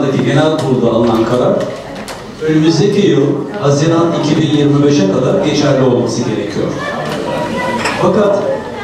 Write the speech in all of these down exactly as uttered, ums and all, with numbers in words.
andaki genel kurulda alınan karar, önümüzdeki yıl Haziran iki bin yirmi beşe kadar geçerli olması gerekiyor. Fakat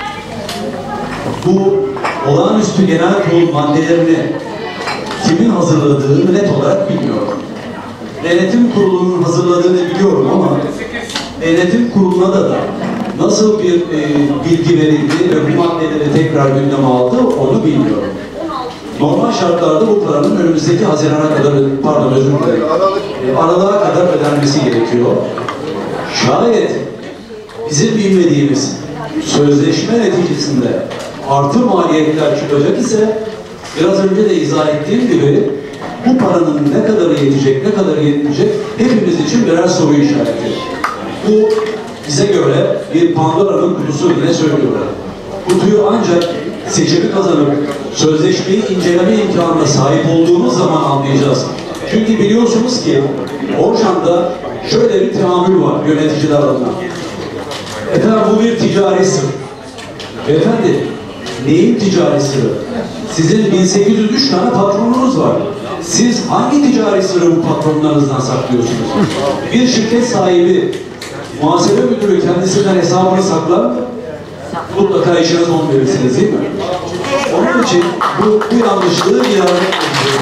bu olağanüstü genel kurul maddelerini kimin hazırladığını net olarak bilmiyorum. Denetim kurulunun hazırladığını biliyorum ama denetim kuruluna da, da nasıl bir e, bilgi verildi ve bu maddeleri tekrar gündeme aldı onu bilmiyorum. Normal şartlarda bu paranın önümüzdeki Haziran'a kadar, pardon özür dilerim, e, Aralık'a kadar ödenmesi gerekiyor. Şayet bizim bilmediğimiz sözleşme neticesinde artı maliyetler çıkacak ise, biraz önce de izah ettiğim gibi bu paranın ne kadarı yetecek, ne kadar yetmeyecek hepimiz için birer soru işareti. Bu bize göre bir Pandora'nın kutusu bile söylüyorlar. Kutuyu ancak seçimi kazanıp sözleşmeyi inceleme imkanına sahip olduğumuz zaman anlayacağız. Çünkü biliyorsunuz ki Orjan'da şöyle bir teamül var yöneticiler adına. Efendim bu bir ticari sır. Beyefendi, neyin ticari sırrı? Sizin bin sekiz yüz üç tane patronunuz var. Siz hangi ticari sırrı bu patronlarınızdan saklıyorsunuz? Bir şirket sahibi, muhasebe müdürü kendisinden hesabını saklar mı? Mutlaka işine son verirsiniz değil mi? Onun için bu, bu yanlışlığı iade etmek.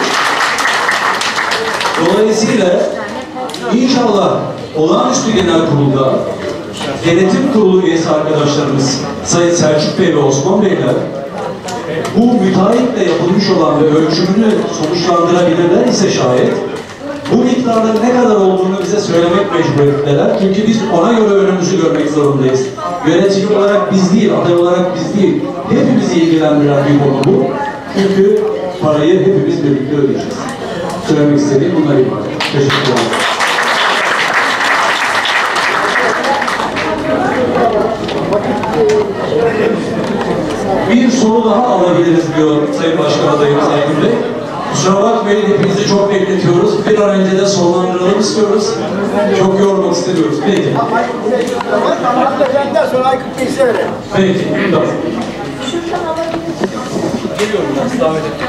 Dolayısıyla inşallah olağanüstü genel kurulda denetim kurulu üyesi arkadaşlarımız Sayın Selçuk Bey ve Osman Beyler bu müteahhitle yapılmış olan ve ölçümünü sonuçlandırabilirler ise şayet bu miktarların ne kadar olduğunu bize söylemek mecburiyetindeler. Çünkü biz ona göre önümüzü görmek zorundayız. Yönetici olarak biz değil, aday olarak biz değil. Hepimizi ilgilendiren bir konu bu. Çünkü parayı hepimiz birlikte ödeyeceğiz. Söylemek istediğim bunlar ibaret. Teşekkür ederim. Bir soru daha alabiliriz diyor Sayın Başkan adayımız Aykut Bey. Kusura bakmayın, hepinizi çok bekletiyoruz. Bir an önce de sonlandıralım istiyoruz. Çok yormak istemiyoruz. Peki. Sonra Aykut Bey size verelim. Peki. Tamam. Geliyorum ben. Davet edeyim.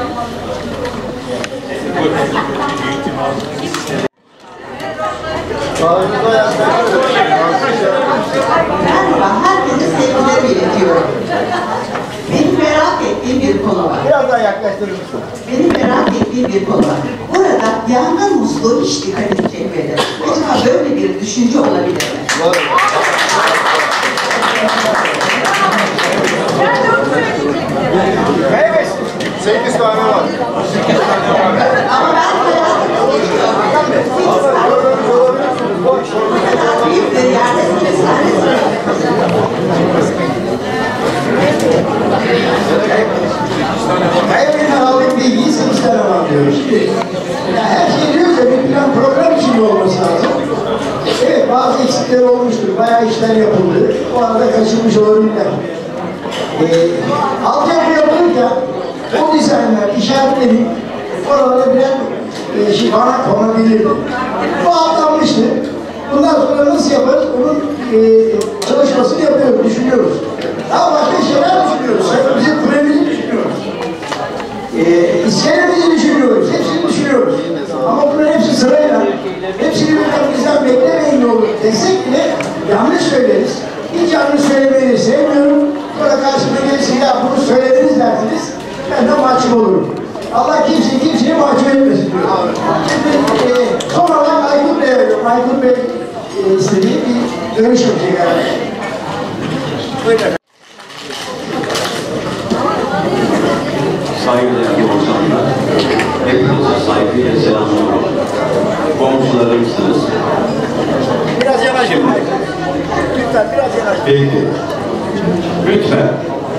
Merhaba, herkese sevgilerimi iletiyorum. Benim merak ettiğim bir konu var. Biraz daha yaklaştırır mısın? Benim merak ettiğim bir konu var. Burada yangın musluğu hiç dikkatimi çekmedi. Acaba böyle bir düşünce olabilir mi? Evet. Sekiz tane var. Ama ben merak ediyorum. Büyük bir yerde cesaret. Kaybeden aldığım bilgiyi sekiz tane var diyor. Şimdi ya her şey diyorsa bir plan program içinde olması lazım. Evet, bazı eksikler olmuştur. Bayağı işler yapıldı. O arada kaçırmış olabilirler. Ee, altyapı yapılırken o dizaynlar işaretlenip oralara birer e, şey bana konabilirdi. Bu atlanmıştı. Bundan sonra nasıl yaparız? Onun e, çalışmasını yapıyoruz, düşünüyoruz. Daha başka şeyler düşünüyoruz. Bizim kulemizi düşünüyoruz. E, iskelemizi düşünüyoruz. Hepsini düşünüyoruz. Ama bunların hepsi sırayla, hepsini birbirimizden beklemeyin ne olur desek bile yanlış söyleriz. Hiç yanlış söylemeyi de sevmiyorum. Sonra karşımda gelirse ya bunu söylediniz dersiniz. Ben de mahcup olurum. Allah kimseyi kimseyi mahcup etmesin diyor. Şimdi e, son olarak Aykut Bey'e veriyorum. Aykut Bey e, istediği bir görüş yapacak herhalde. Buyurun. Saygıdeğerli ortamda hepinize saygıyla selamlıyorum. Komşularımsınız. Biraz yanaşın. Lütfen biraz yanaşın. Peki. Lütfen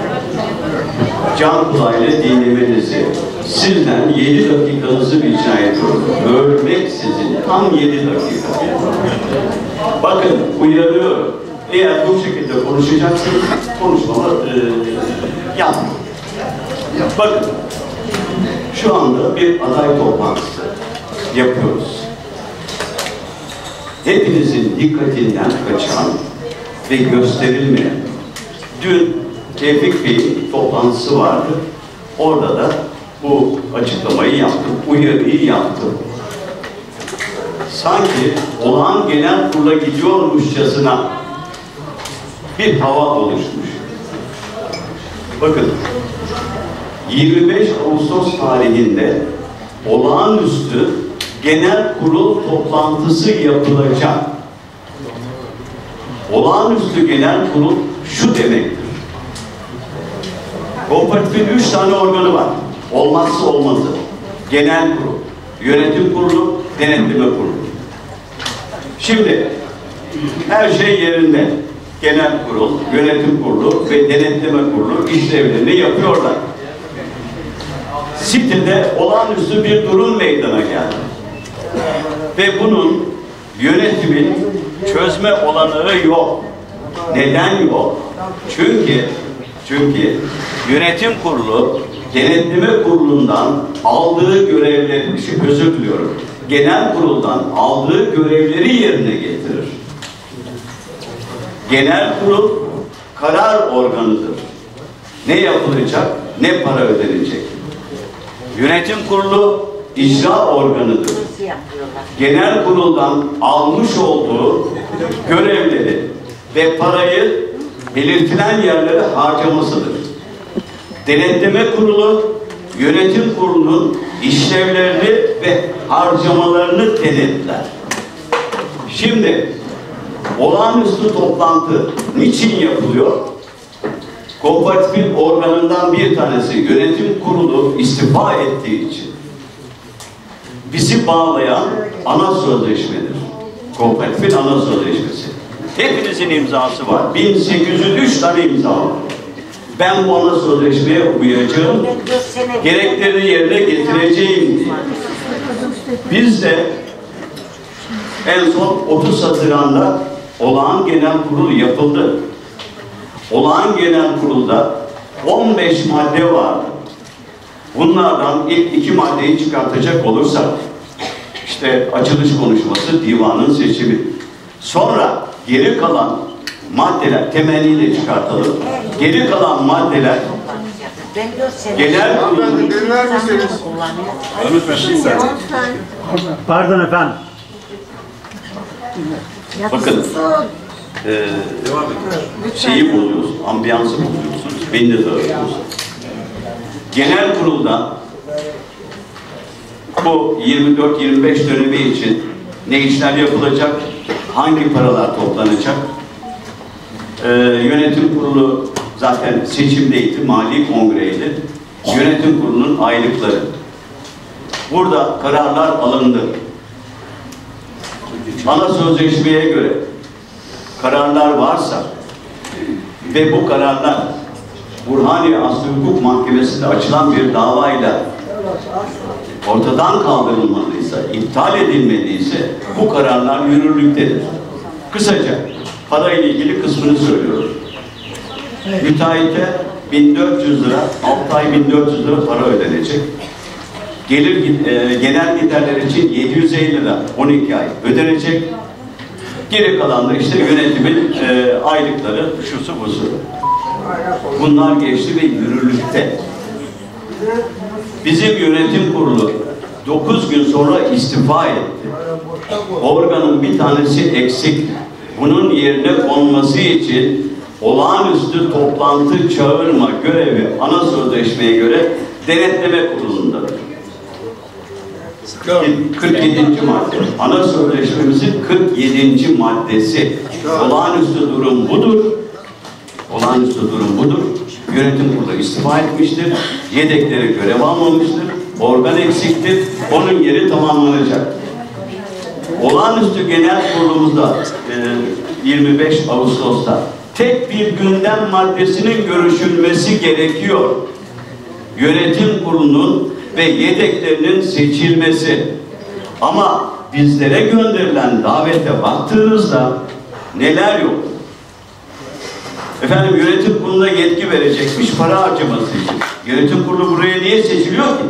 can kulağıyla dinlemenizi, sizden yedi dakikanızı rica ediyorum. Bölmek sizin tam yedi dakika. Bakın uyarıyorum. Eğer bu şekilde konuşacaksınız, konuşmama e, yapmayın. Bakın, şu anda bir aday toplantısı yapıyoruz. Hepinizin dikkatinden kaçan ve gösterilmeyen, dün Tevfik Bey'in toplantısı vardı. Orada da bu açıklamayı yaptım, uyarıyı yaptım. Sanki olağan genel kurula gidiyormuşçasına bir hava oluşmuş. Bakın, yirmi beş Ağustos tarihinde olağanüstü genel kurul toplantısı yapılacak. Olağanüstü genel kurul şu demektir. Kooperatifin üç tane organı var. Olmazsa olmazı. Genel kurul, yönetim kurulu, denetleme kurulu. Şimdi her şey yerinde. Genel kurul, yönetim kurulu ve denetleme kurulu işlevlerini yapıyorlar. Sitede olağanüstü bir durum meydana geldi. Ve bunun yönetimin çözme olanağı yok. Neden yok? Çünkü çünkü yönetim kurulu denetleme kurulundan aldığı görevleri, şey, özür diliyorum, genel kuruldan aldığı görevleri yerine getirir. Genel kurul karar organıdır. Ne yapılacak, ne para ödenecek. Yönetim kurulu icra organıdır. Genel kuruldan almış olduğu görevleri ve parayı belirtilen yerlere harcamasıdır. Denetleme kurulu yönetim kurulunun işlevlerini ve harcamalarını denetler. Şimdi olağanüstü toplantı niçin yapılıyor? Kooperatifin organından bir tanesi yönetim kurulu istifa ettiği için. Bizi bağlayan ana sözleşmedir. Kooperatifin ana sözleşmesi. Hepinizin imzası var. bin sekiz yüz üç tane imza var. Ben bu ana sözleşmeye uyacağım, gereklerini yerine getireceğim diye. Biz de en son otuz Haziran'da olağan genel kurul yapıldı. Olağan genel kurulda on beş madde vardı. Bunlardan ilk iki maddeyi çıkartacak olursak, işte açılış konuşması, divanın seçimi. Sonra geri kalan maddeler, temenniyle çıkartalım. Geri kalan maddeler genel kurulun... Pardon efendim. Bakın, e, şeyi bozuyorsunuz, ambiyansı bozuyorsunuz, beni de dağıtıyorsunuz. Genel kurulda bu yirmi dört yirmi beş dönemi için ne işler yapılacak, hangi paralar toplanacak, ee, yönetim kurulu zaten seçimdeydi, mali kongreydi, yönetim kurulunun aylıkları. Burada kararlar alındı. Ana sözleşmeye göre kararlar varsa ve bu kararlar Burhaniye Asli Hukuk Mahkemesi'nde açılan bir davayla ortadan kaldırılmadıysa, iptal edilmediyse bu kararlar yürürlüktedir. Kısaca parayla ilgili kısmını söylüyorum. Müteahhite bin dört yüz lira, altı ay bin dört yüz lira para ödenecek. Gelir e, genel giderler için yedi yüz elli lira on iki ay ödenecek. Geri kalan da işte yönetimin e, aylıkları, şusu busu. Bunlar geçti ve yürürlükte. Bizim yönetim kurulu dokuz gün sonra istifa etti. Organın bir tanesi eksik. Bunun yerine konması için olağanüstü toplantı çağırma görevi ana sözleşmeye göre denetleme kurulundadır. kırk yedinci madde. Ana sözleşmemizin kırk yedinci maddesi. Olağanüstü durum budur. Olağanüstü durum budur. Yönetim kurulu istifa etmiştir. Yedekleri görev almamıştır. Organ eksiktir. Onun yeri tamamlanacak. Olağanüstü genel kurulumuzda e, yirmi beş Ağustos'ta tek bir gündem maddesinin görüşülmesi gerekiyor. Yönetim kurulunun ve yedeklerinin seçilmesi. Ama bizlere gönderilen davete baktığınızda neler yok? Efendim yönetim kuruluna yetki verecekmiş para harcaması için. Yönetim kurulu buraya niye seçiliyor ki?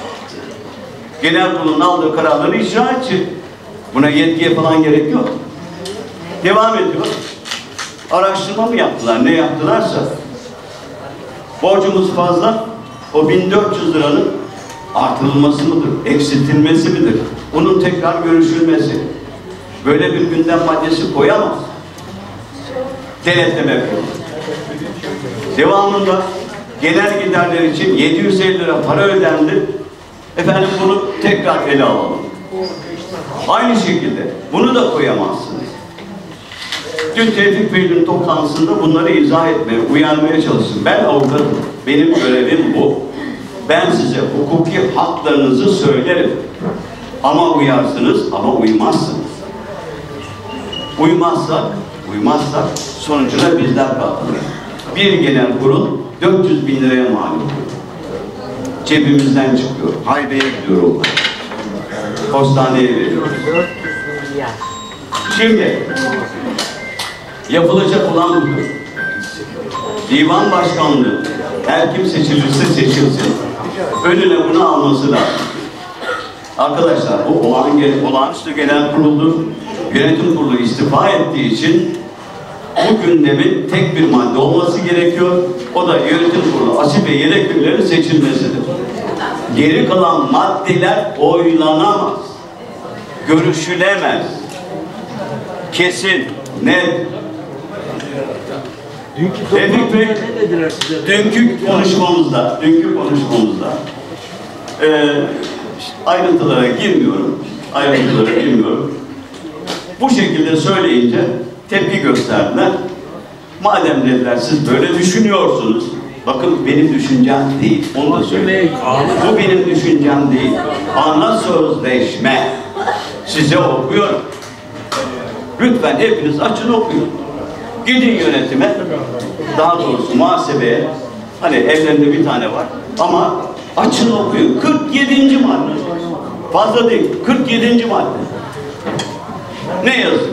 Genel kurulun aldığı kararları icra edecek. Buna yetkiye falan gerek yok. Devam ediyor. Araştırma mı yaptılar? Ne yaptılarsa. Borcumuz fazla. O bin dört yüz liranın artırılması mıdır, eksiltilmesi midir? Bunun tekrar görüşülmesi. Böyle bir gündem maddesi koyamaz. Denetleme kurulu. Devamında genel giderler için yedi yüz elli lira para ödendi. Efendim bunu tekrar ele alalım. Aynı şekilde bunu da koyamazsınız. Dün Tevfik Bey'in toplantısında bunları izah etmeye, uyarmaya çalıştım. Ben avukatım. Benim görevim bu. Ben size hukuki haklarınızı söylerim. Ama uyarsınız ama uymazsınız. Uymazsak, uymazsak sonucuna bizler katlanırız. Bir genel kurul dört yüz bin liraya mal oluyor. Cebimizden çıkıyor. Haybeye gidiyor o. Postaneye veriyoruz. Şimdi yapılacak olan budur. Divan başkanlığı her kim seçilirse seçilsin. Önüne bunu alması lazım. Arkadaşlar bu olağan, olağanüstü genel kuruldur. Yönetim kurulu istifa ettiği için bu gündemin tek bir madde olması gerekiyor. O da yönetim kurulu asil ve yedek üyelerin seçilmesidir. Geri kalan maddeler oylanamaz. Görüşülemez. Kesin, net. Tevfik Bey, dünkü konuşmamızda, dünkü konuşmamızda e, ayrıntılara girmiyorum, ayrıntılara girmiyorum. Bu şekilde söyleyince tepki gösterdiler. Madem dediler siz böyle düşünüyorsunuz, bakın benim düşüncem değil, onu da söyleyeyim. Bu benim düşüncem değil. Ana sözleşme. Size okuyorum. Lütfen hepiniz açın okuyun. Gidin yönetime, daha doğrusu muhasebeye, hani evlerinde bir tane var ama açın okuyun. kırk yedinci madde. Fazla değil, kırk yedinci madde. Ne yazıyor?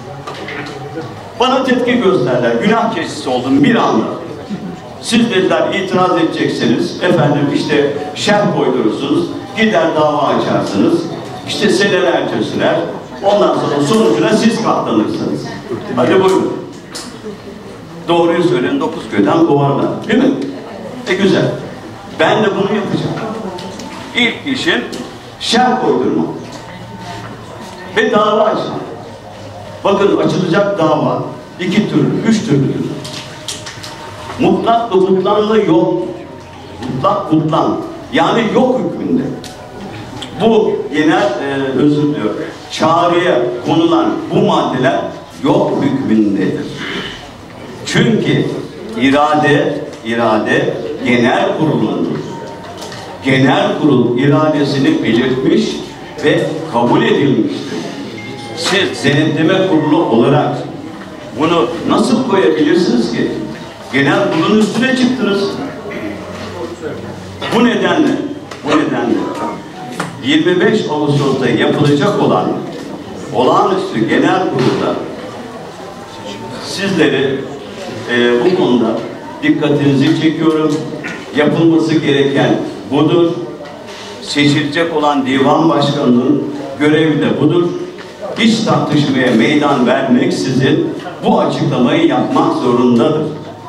Bana tepki gösterdiler, günah keçisi oldum bir anda. Siz dediler itiraz edeceksiniz, efendim işte şerh koydurursunuz, gider dava açarsınız, işte senelerce sürer, ondan sonra sonucuna siz katlanırsınız. Hadi buyurun. Doğruyu söyleyin, dokuz köyden kovarlar, değil mi? E güzel. Ben de bunu yapacağım. İlk işim şerh koydurmak ve dava açmak. Bakın açılacak dava iki türlü, üç türlüdür. Mutlak ve mutlanlı yok. Mutlak mutlan. Yani yok hükmünde. Bu genel e, özür diliyorum. Çağrıya konulan bu maddeler yok hükmündedir. Çünkü irade, irade genel kurulundur. Genel kurul iradesini belirtmiş ve kabul edilmiştir. Siz denetleme kurulu olarak bunu nasıl koyabilirsiniz ki? Genel kurulun üstüne çıktınız. Bu nedenle, bu nedenle yirmi beş Ağustos'ta yapılacak olan olağanüstü genel kurulda sizleri e, bu konuda dikkatinizi çekiyorum. Yapılması gereken budur. Seçilecek olan divan başkanının görevi de budur. Hiç tartışmaya meydan vermeksizin bu açıklamayı yapmak zorundadır.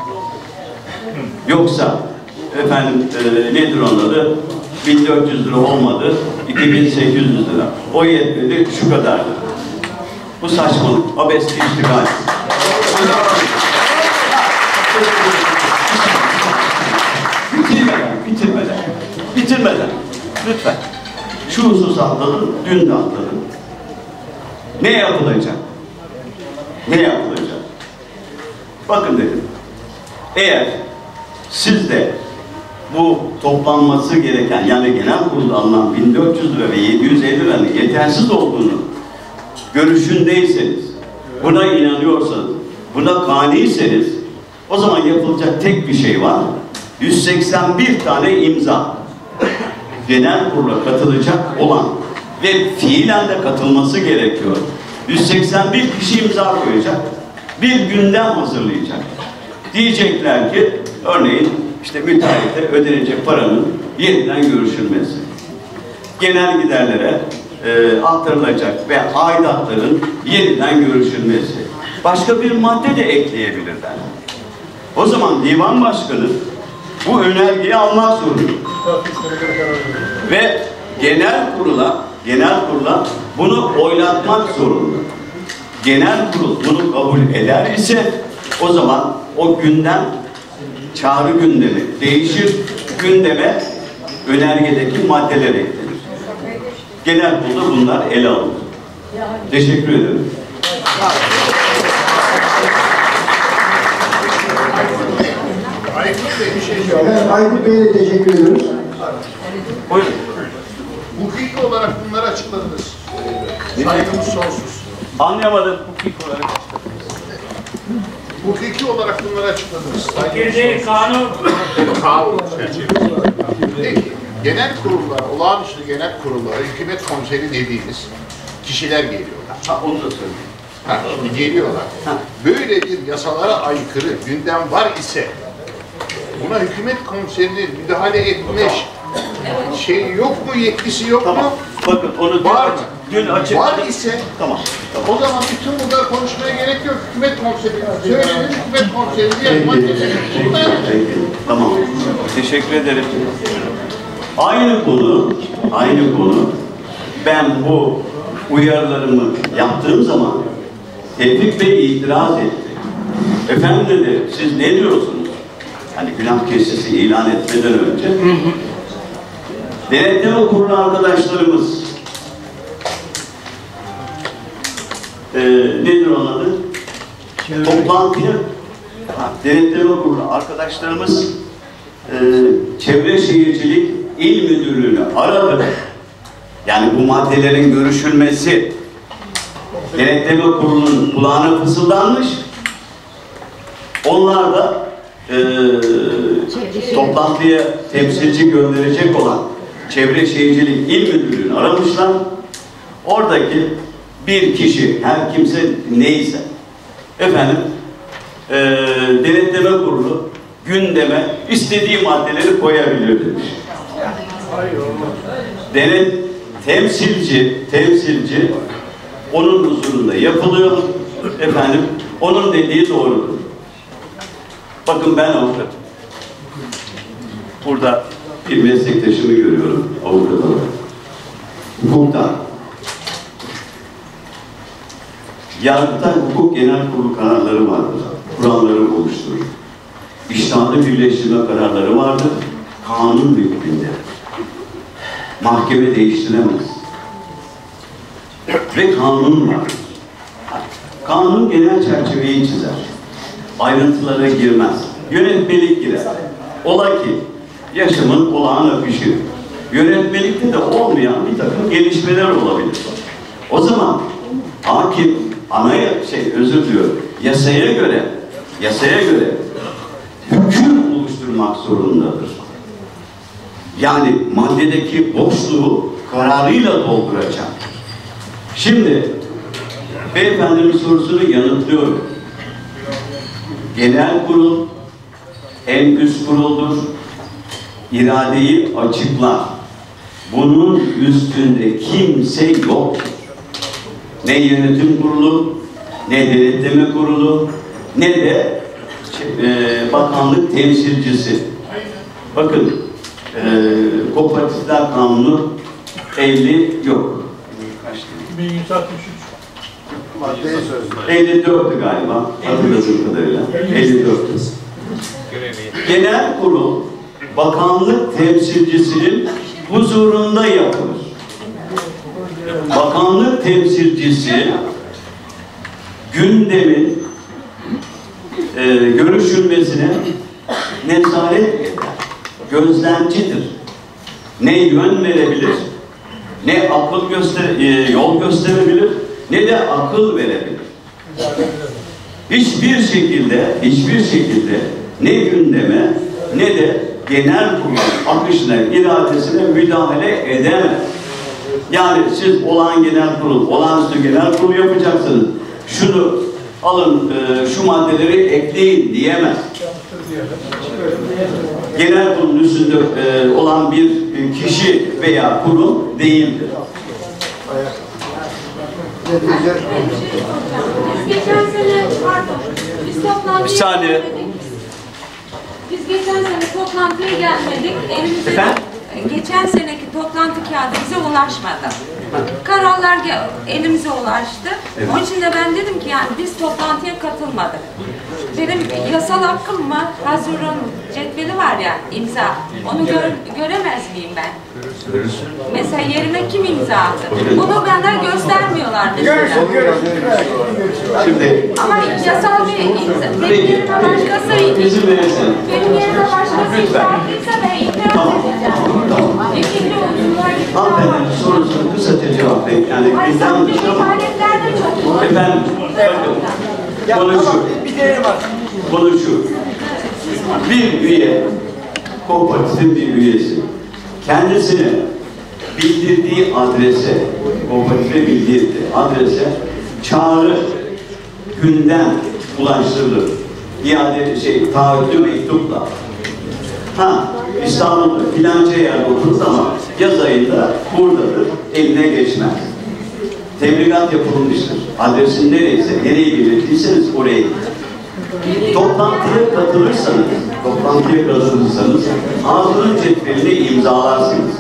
Yoksa efendim e, nedir onun adı? bin dört yüz lira olmadı, iki bin sekiz yüz lira. O yetmedi, şu kadardı. Bu saçmalık, abesli iştigal. Bitirmeden, bitirmeden, bitirmeden. Lütfen. Şu husus atladın, dün de atladın. Ne yapılacak? Ne yapılacak? Bakın dedim. Eğer siz de bu toplanması gereken, yani genel kurulda alınan bin dört yüz lira ve yedi yüz elli liranın yetersiz olduğunu görüşündeyseniz, buna inanıyorsanız, buna kaniyseniz, o zaman yapılacak tek bir şey var. yüz seksen bir tane imza. Genel kurula katılacak olan ve fiilen de katılması gerekiyor. yüz seksen bir kişi imza koyacak. Bir gündem hazırlayacak. Diyecekler ki, örneğin işte müteahhite ödenecek paranın yeniden görüşülmesi. Genel giderlere e, aktarılacak ve aidatların yeniden görüşülmesi. Başka bir madde de ekleyebilirler. O zaman divan başkanı bu önergeyi almak zorunda. Ve genel kurula, genel kurula bunu oylatmak zorunda. Genel kurul bunu kabul eder ise o zaman o gündem çağrı gündemi değişir, gündeme önergedeki maddeler eklenir. Genel kurulda bunlar ele alınır. Teşekkür ederim. Evet, Aykut Bey'e de teşekkür ediyoruz. Buyurun. Hukuki olarak bunları açıkladınız. Saygımız sonsuz. Anlayamadım. Hukuki olarak bunları açıkladınız. Fikir değil, kanun. Kanun çerçevesinde. Peki, genel kurullar, olağanüstü genel kurullara hükümet konseri dediğiniz kişiler geliyorlar. Ha, onu da söyleyeyim. Ha, şimdi geliyorlar. Böyle bir yasalara aykırı gündem var ise buna hükümet konserinin müdahale etme şey yok mu, yetkisi yok Tamam. mu? Bakın onu dün, Var mı? dün açık. Var ise Tamam. o zaman bütün bunlar konuşmaya gerek yok. Hükümet konseri. Söylenin hükümet konseri diye maddesi. Peki. Tamam. Teşekkür ederim. Aynı konu, aynı konu. Ben bu uyarılarımı yaptığım zaman Tevfik Bey itiraz etti. Efendim dedi, siz ne diyorsunuz? Hani günah keçisi ilan etmeden önce. Denetleme kurulu arkadaşlarımız e, nedir onun adı? Toplantıya ha, denetleme kurulu arkadaşlarımız e, Çevre Şehircilik İl Müdürlüğü'nü aradı. Yani bu maddelerin görüşülmesi denetleme kurulunun kulağına fısıldanmış. Onlar da e, toplantıya temsilci gönderecek olan Çevre Şehircilik İl Müdürlüğü'nü aramışlar. Oradaki bir kişi, her kimse neyse, efendim, e, denetleme kurulu gündeme istediği maddeleri koyabilir demiş. Denet, temsilci, temsilci onun huzurunda yapılıyor. Efendim, onun dediği doğrudur. Bakın ben avukatım. Burada bir meslektaşımı görüyorum, avukat olarak. Hukukta, yargıta hukuk genel kurulu kararları vardır. Kuralları oluşturur. İştahlı birleştirme kararları vardır. Kanun hükmünde. Mahkeme değiştiremez. Ve kanun var. Kanun genel çerçeveyi çizer. Ayrıntılara girmez. Yönetmelik girer. Ola ki yaşamın olağan akışı. Yönetmelikte de olmayan bir takım gelişmeler olabilir. O zaman hakim anaya şey özür diliyorum. Yasaya göre yasaya göre hüküm oluşturmak zorundadır. Yani maddedeki boşluğu kararıyla dolduracak. Şimdi beyefendinin sorusunu yanıtlıyorum. Genel kurul en üst kuruldur. İradeyi açıklar. Bunun üstünde kimse yoktur. Ne yönetim kurulu, ne denetleme kurulu, ne de e, bakanlık temsilcisi. Bakın, e, Kooperatifler Kanunu elli yok. bin yüz altmış üç. Maddeyi sözlü. elli dörttü galiba, hatırladığım kadarıyla. elli dörttü. Genel kurul, bakanlık temsilcisinin huzurunda yapılır. Bakanlık temsilcisi gündemin e, görüşülmesine nezaret eder. Gözlemcidir. Ne yön verebilir, ne akıl göster e, yol gösterebilir, ne de akıl verebilir. Hiçbir şekilde, hiçbir şekilde ne gündeme ne de genel kurul akışına, iradesine müdahale edemez. Yani siz olağan genel kurul, olağanüstü genel kurul yapacaksınız. Şunu alın, e, şu maddeleri ekleyin diyemez. Genel kurulun üstünde e, olan bir kişi veya kurum değildir. Geçen sene pardon, biz toplantı Bir saniye. Biz geçen sene toplantıya gelmedik. Elimize, Efendim? geçen seneki toplantı kağıdı bize ulaşmadı. Kararlar ge- elimize ulaştı. Evet. Onun için de ben dedim ki yani biz toplantıya katılmadık. Benim yasal hakkım var. Hazırın cetveli var ya, imza. Onu gör- göremez miyim ben? Mesela yerime kim imza attı? Bunu bana göstermiyorlar mesela. Şimdi Ama yasal bir imza. Benim Peki, yerime başkası peki, izin verirsen. Benim yerime başkası imza Lütfen. attıysa ben itiraz Tamam, edeceğim. tamam, tamam. İkinci usullar gibi Hanımefendinin sorusunu kısaca cevap verin. Yani Hayır, bizden sadece dışarı. ifadeler de çok var. Efendim, bakın. Konu şu. Konu şu. Bir üye, kooperatifin bir üyesi, kendisine bildirdiği adrese, kooperatife bildirdiği adrese çağrı gündem ulaştırılır. İade şey, taahhütlü mektupla. Ha, İstanbul'da filanca yerde oturur ama yaz ayında buradadır, eline geçmez. Tebligat yapılmıştır. Adresin nereyse, nereye belirtiyseniz oraya gidin. Toplantıya katılırsanız, toplantıya katılırsanız hazırın cetvelini imzalarsınız.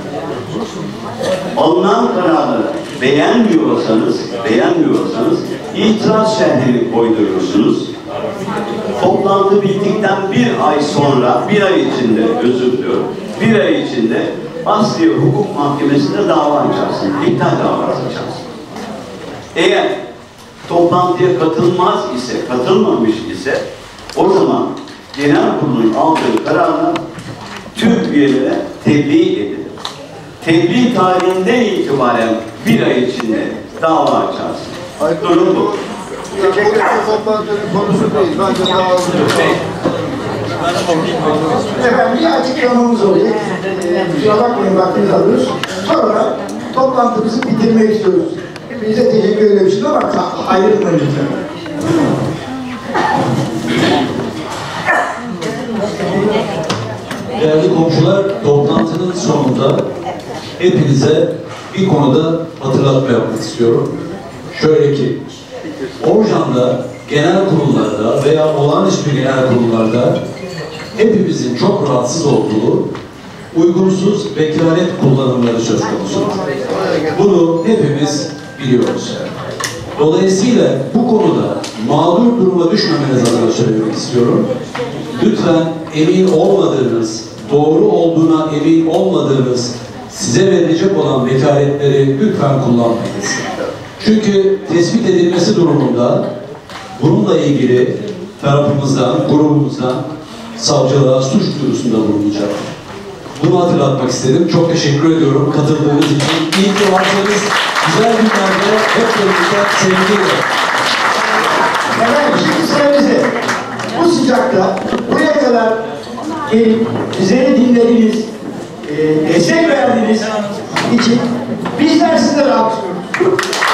Alınan kararları beğenmiyorsanız, beğenmiyorsanız itiraz şerhini koyduruyorsunuz. Toplantı bittikten bir ay sonra, bir ay içinde, özür diliyorum, bir ay içinde Asliye Hukuk Mahkemesi'nde dava açarsın, iptal davası açarsın. Eğer toplantıya katılmaz ise, katılmamış ise o zaman genel kurulun aldığı kararla tüm üyelere tebliğ edilir. Tebliğ tarihinden itibaren bir ay içinde dava açarsın. Durum bu. Teşekkür ederim. Toplantının konusu değil. Bence daha Efendim bir açıklamamız olacak. Ee, kusura bakmayın vaktinizi alıyoruz. Sonra toplantımızı bitirmek istiyoruz. Hepinize teşekkür ederim şimdi ama ayrılmayın lütfen. Değerli komşular, toplantının sonunda hepinize bir konuda hatırlatma yapmak istiyorum. Şöyle ki, Orjan'da, genel kurullarda veya olağanüstü genel kurullarda hepimizin çok rahatsız olduğu uygunsuz vekalet kullanımları söz konusu. Bunu hepimiz biliyoruz. Dolayısıyla bu konuda mağdur duruma düşmemeniz adına söylemek istiyorum. Lütfen emin olmadığınız, doğru olduğuna emin olmadığınız size verilecek olan vekaletleri lütfen kullanmayınız. Çünkü tespit edilmesi durumunda bununla ilgili tarafımızdan, grubumuzdan savcılığa suç duyurusunda bulunacak. Bunu hatırlatmak istedim. Çok teşekkür ediyorum katıldığınız için. İyi ki varsınız. Güzel günlerde hep birlikte sevgiyle. Efendim şimdi sıramızda bu sıcakta buraya kadar gelip bizleri dinlediniz, e, destek verdiğiniz için bizler sizlere alkışlıyoruz.